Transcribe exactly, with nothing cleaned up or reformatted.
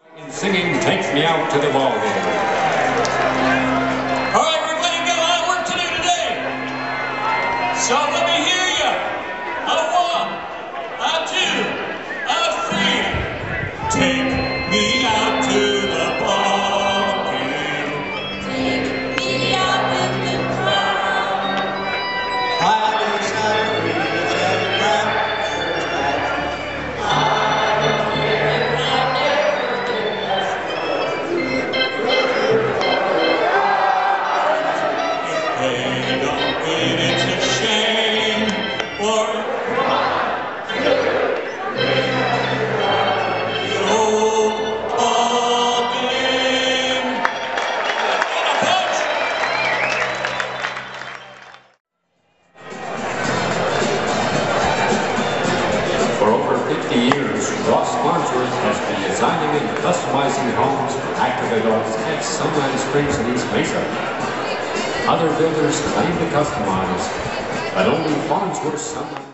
And singing takes me out to the ball game. All right, everybody, we've got a lot of work to do today. So let me hear you. A one, a two, a three. Take me out to the ball game. Take me out with the crowd. I wish I could reach and grab your back. I don't care if I never If they don't win, it's a shame. Or the old ball game. A punch. For over fifty years, Ross Farnsworth has been designing and customizing homes for active adults at Sunland Springs in East Mesa. Other builders claim to customize, but only Farnsworth Sunland